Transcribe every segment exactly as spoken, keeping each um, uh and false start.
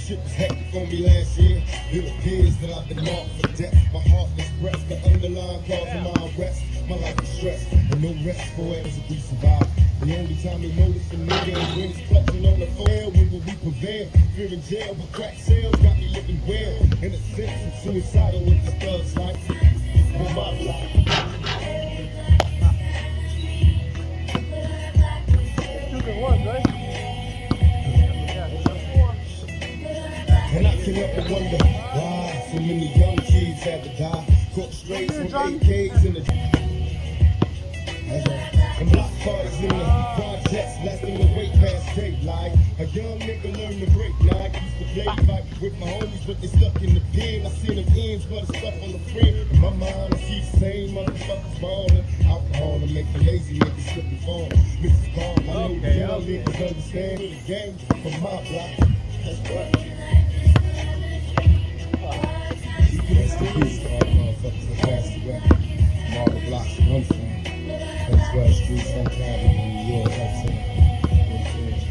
shit was hectic on me last year. It appears that I've been marked for death. My heart expressed the underlying cause of my arrest. My life is stressed, and no rest for it as a we survive. The only time they notice a nigga is when he's clutching on the phone. When will we prevail? Fear in jail, but crack sales got me living well. In a sense, I'm suicidal with the thug's life. With my life. One, right? And I can help but wonder why so many young kids had to die. Caught straight from A Ks in the and block parties in the projects, blasting the way past daylight. A young nigga learned to break night. Used to play fight with my homies, but they stuck in the pen. I seen them ends, but it's stuck on the friend. In my mind, I see the same motherfuckers ballin'. Alcohol to make the lazy niggas slip and fall. Missus Ball, I know the young niggas understand the game from my block. That's right. Rest in peace to all the motherfuckers that passed away. From all the blocks that I'm from. That's why streets sometime in New York, I'm saying.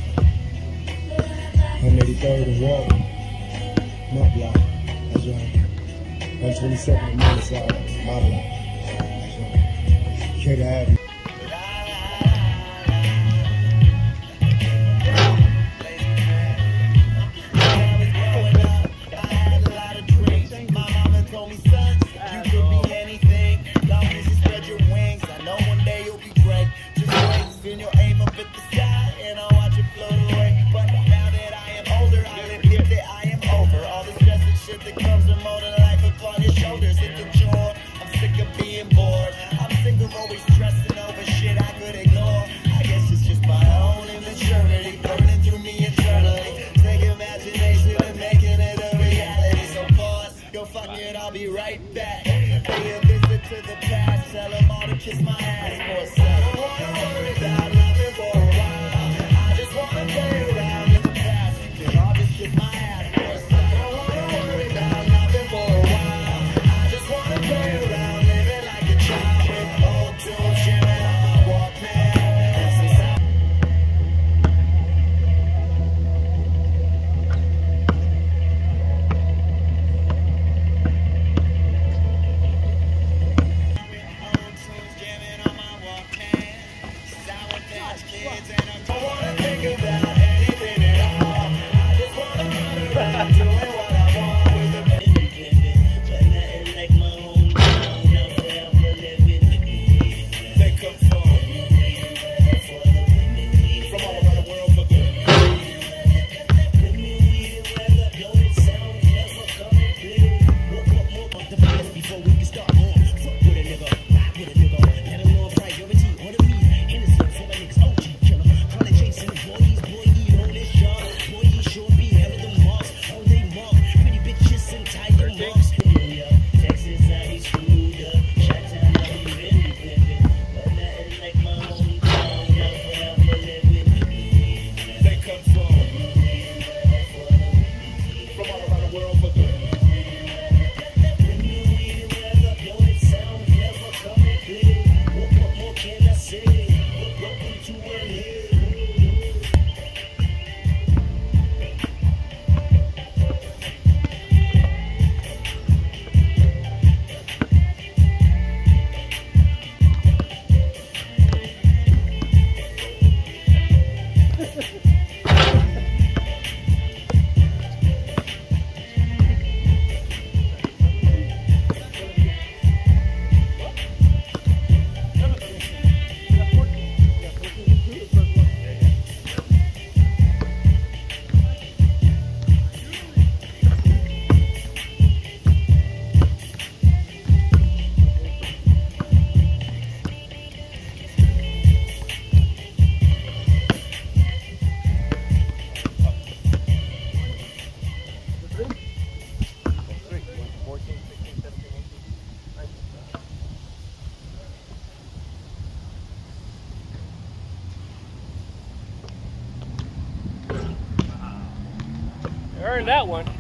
one eighty-third and Walton. My block. That's right. one twenty-second and Minnesota. My block. That's right. Care to have you. I'll be right back. Pay a visit to the past. Tell them all to kiss my ass for a second. I don't wanna worry about nothing for a while. I just wanna play around in the past. You can all just kiss my ass for a second. I don't wanna worry about nothing for a while. I just wanna play around, living like a child with old tunes jamming on my Walkman. And some sound. Kids and I don't wanna think about anything at all. I just wanna be around doing what I want with a independent, but nothing like my hometown. Now forever living with me. They come from from all around the world for good. Give me weed and weather, don't it sound never coming clear. What what more of the best before we can start more. Fuck with a nigga, rock with a nigga. Let him know priority on the beat. Innocent for my niggas. Oh, Earned that one.